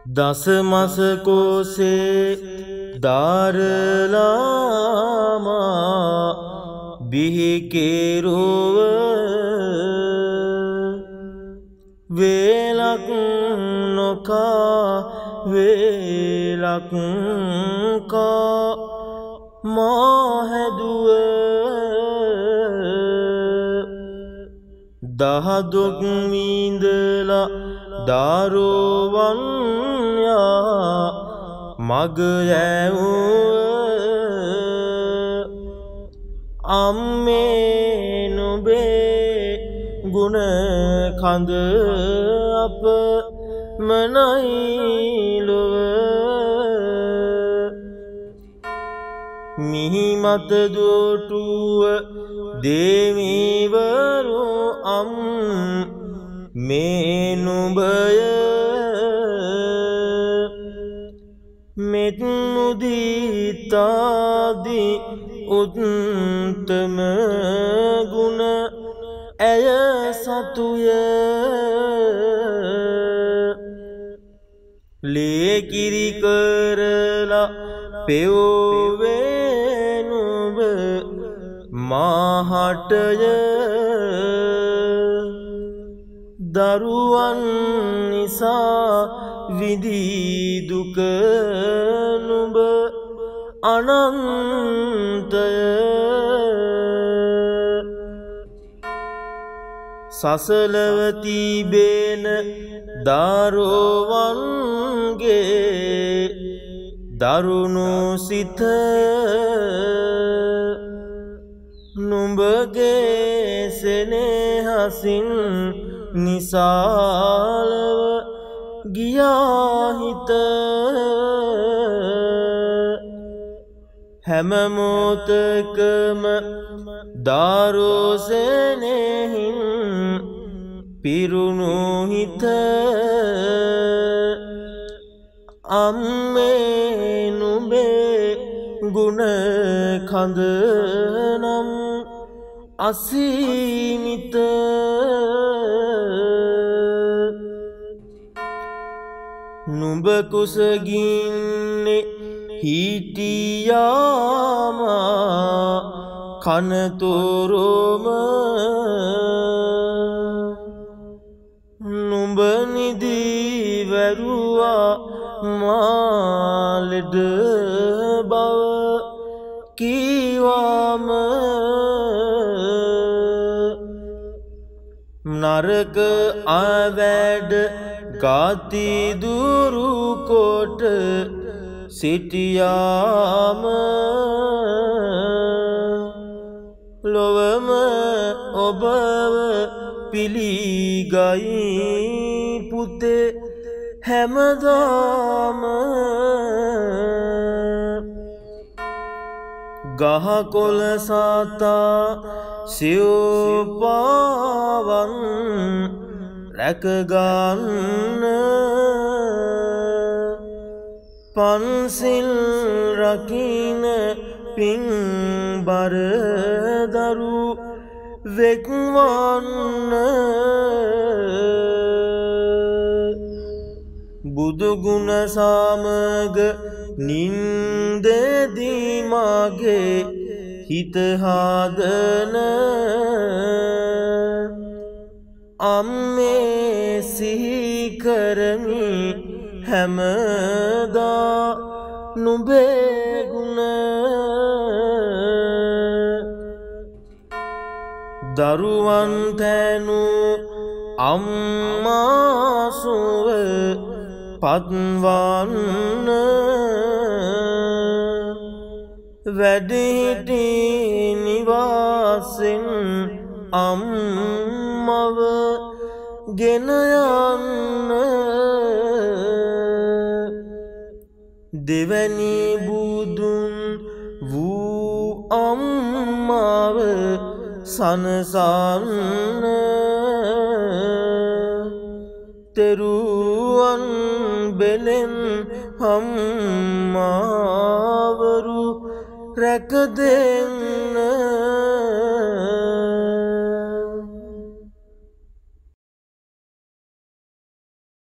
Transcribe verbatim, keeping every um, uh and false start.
दस मस को से दारलामा बिहि रोव वेलक नोका वेलक का माहदुव दहदुक मींदला दारोवन्या मग अम्मे नुबे गुण खंद अप मनाइलो मिहि मत दोटुव देवी वरो अम मेनुबय मेनुदितादि उत्तम गुण अय सतुय लेकिरि करला पेओवेनुब माहटय දරුවන් නිසා විඳී දුක නුඹ අනන්තය සසලව තිබෙන දරුවන්ගේ දරුණු සිත නුඹගේ සෙනෙහසින් නිසාලව ගියාහිත හැම මොහොතකම දාරෝසෙනෙහින් පිරුණු හිත අම්මේ නුඹේ ගුණ කඳ නම් අසීමිත නුඹ කුසගින්නේ හිටියාම කනතොරොම නුඹ නිදිවැරුවා මාලෙඩ බව කීවාම නරක අවැඩ ගති දුරු කොට සිටියාම ලොවම ඔබව පිළිගයි පුතේ හැමදාම ගහකොළ සතා සිව්පාවන් රැකගන්න පන්සිල් රකින පින්බර දරු වෙක්වන්න බුදුගුණ සමග නින්දදී මගේ හිත හදන අම්මේ සිහි කරමි හැමදා නුඹේ ගුණ දරුවන් තැනු අම්මා සුව පත්වන්න වැඩිහිටි නිවාසෙන් අම්මව ගෙන යන්න දෙවැනි බුදුන් වූ අම්මාව සනසන්න තෙරුවන් බෙලෙන් අම්මාවරු රැක දෙන්න